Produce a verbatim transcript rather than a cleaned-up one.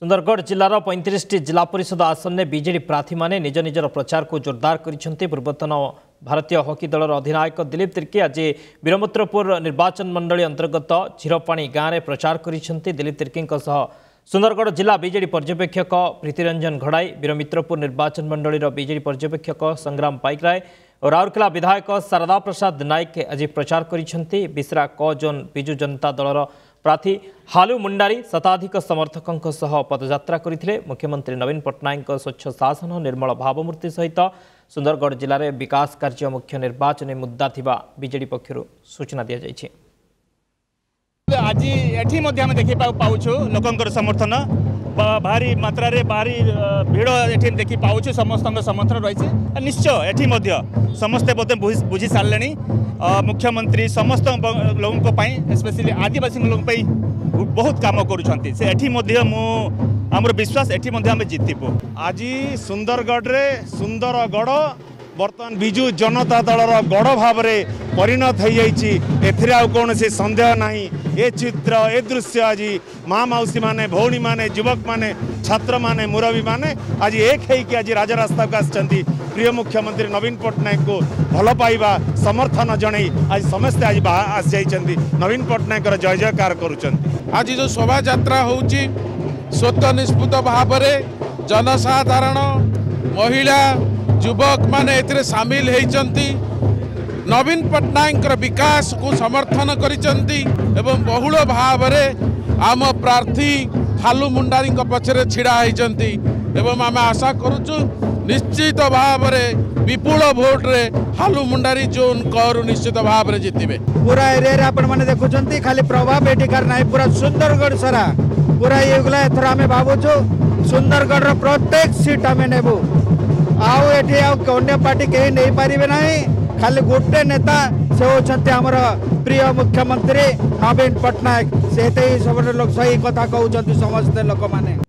सुंदरगढ़ जिलार पैंतीस टी जिला परिषद आसन में बीजेडी प्रार्थी माने निज निजर प्रचार को जोरदार करिसेंती। पूर्वतन भारतीय हॉकी दलर अधिनायक दिलीप तिर्की आज वीरमत्रपुर निर्वाचन मंडली अंतर्गत झीरपाणी गाँव में प्रचार करिसेंती। दिलीप तिर्की सुंदरगढ़ जिला बीजेडी पर्यवेक्षक प्रीतिरंजन घड़ाई, वीरमित्रपुर निर्वाचन मंडलीर बीजेडी पर्यवेक्षक संग्राम पाइकराय और राउरकेला विधायक शारदा प्रसाद नायक आज प्रचार करिसेंती। बिसरा क जोन बिजु जनता दलर प्रार्थी हालू मुंडारी शताधिक समर्थकों सह पदयात्रा करते। मुख्यमंत्री नवीन पट्टनायक स्वच्छ शासन निर्मल भावमूर्ति सहित सुंदरगढ़ जिले में विकास कार्य मुख्य निर्वाचन मुद्दा थिबा बीजेडी पक्षरु सूचना दी जाइछि। आज एठी मध्य हम देखि पाउछु लोकंकर समर्थन भारी मात्रा रे भारी भीड़ एठी देखि पाउछु। समस्त समर्थन रही निश्चय एठी मध्य समस्ते बुझी सारे मुख्यमंत्री समस्त लोगों स्पेशली आदिवासी लोगों बहुत काम करुछंती। से एठी मध्य मु हमर विश्वास एठी मध्य हम जितिबो। आज सुंदरगढ़ रे सुंदरगढ़ बर्तमान बिजु जनता दलर गढ़ भाव में परिणत हो जाए कौन से सन्देह नहीं। ए चित्र ए दृश्य आज माँ मौसी माने भौणी माने युवक माने छात्र माने मुरबी माने आज एक है आज राजरास्ता को आसचंती। प्रिय मुख्यमंत्री नवीन पट्टनायक को भल पाइबा समर्थन जन आज समस्ते आज आस जाइछंती। नवीन पट्टनायक जय जयकार करुछंती। आज जो शोभा यात्रा होउची स्वतः निष्पृत भाव में जनसाधारण महिला युवक माने एथिरे सामिल होइचंती। नवीन पट्टनायक विकास को समर्थन करिचंती एवं बहुल भाव में आम प्रार्थी हालू मुंडारी पछरे छिड़ा होइचंती एवं आम आशा करुचु निश्चित भाव में विपुल भोट रे हालू मुंडारी जोन करू निश्चित भाव में जितिबे। पूरा एरिया आपण माने देखुचंती खाली प्रभाव एटिकार नाही पूरा सुंदरगढ़ सारा पूरा एगुला एथरा आमे भाबुछु सुंदरगढ़ रो प्रत्येक सीट आमे नेबु। आउ एठी आउ अन्य पार्टी कहीं नहीं पारिबे नाही। खाली गोटे नेता से होचंती हमर प्रिय मुख्यमंत्री नवीन पट्टनायक। से सब लोग सही कथा कहउचंती समस्त लोक माने।